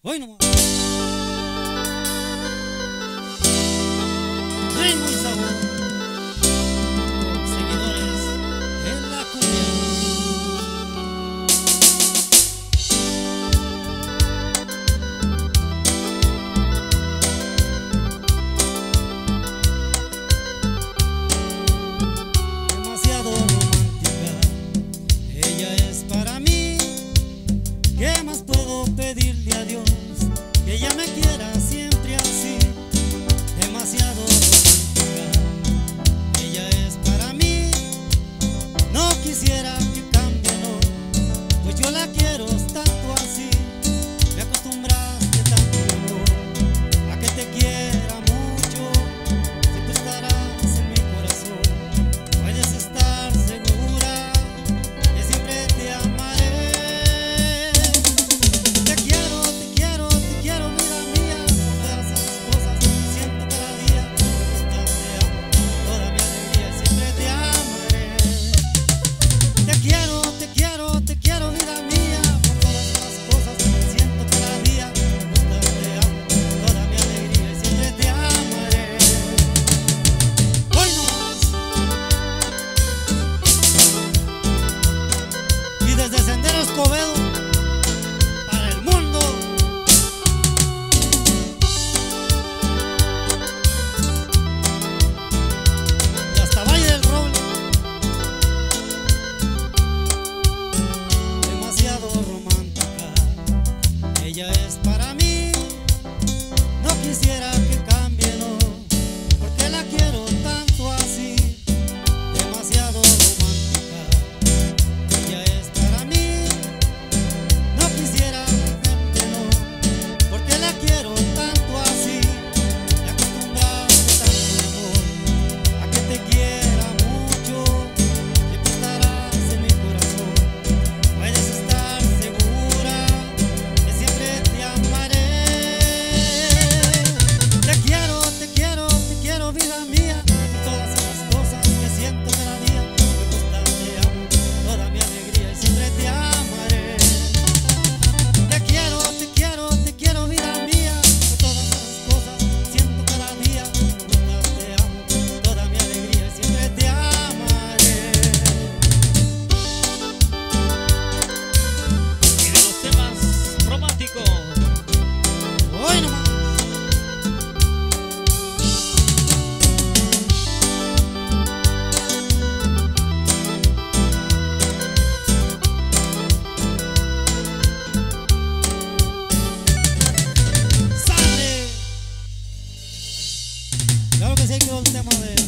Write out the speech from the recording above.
Hoy nomás. Ritmo y sabor. Seguidores en la cumbia. Demasiado romántica, ella es para mí. ¿Qué más puedo pedirle a Dios? Que ella me quiera siempre así. Demasiado romántica, ella es para mí. No quisiera que cambie, no, pues yo la quiero tanto así. Me acostumbraste tanto a que te quiera mucho. Si tú estarás en mi corazón, puedes estar segura que siempre te amaré. Te quiero, te quiero, te quiero, vida mía. Todas esas cosas que siento cada día. Me gusta, te amo, toda mi alegría y siempre te amaré. Te quiero, te quiero, te quiero, vida mía. Por todas esas cosas que siento cada día. Me gusta, te amo, toda mi alegría y siempre te amaré. Hoy nomás. Y desde Sendero Escobedo para el mundo. Y hasta Valle del Roble. Demasiado romántica, ella es para mí. No quisiera que cambie, no, porque la quiero tanto así. Demasiado romántica, ella es para mí. No quisiera que cambie, no, porque la quiero tanto así. Me acostumbraste tanto, amor, a que te quiera mucho. Siempre estarás en mi corazón, puedes estar segura que siempre te amaré. Te quiero, te quiero, te quiero, vida mía. Todas esas cosas que siento cada día. Me gusta, te amo, toda mi alegría y siempre te amaré. Te quiero, te quiero, te quiero, vida mía. Todas esas cosas que siento cada día. Me gusta, te amo, toda mi alegría y siempre te amaré. Y de los temas románticos, Hoy nomás. ¡Sale! Claro que sí, quedó el tema de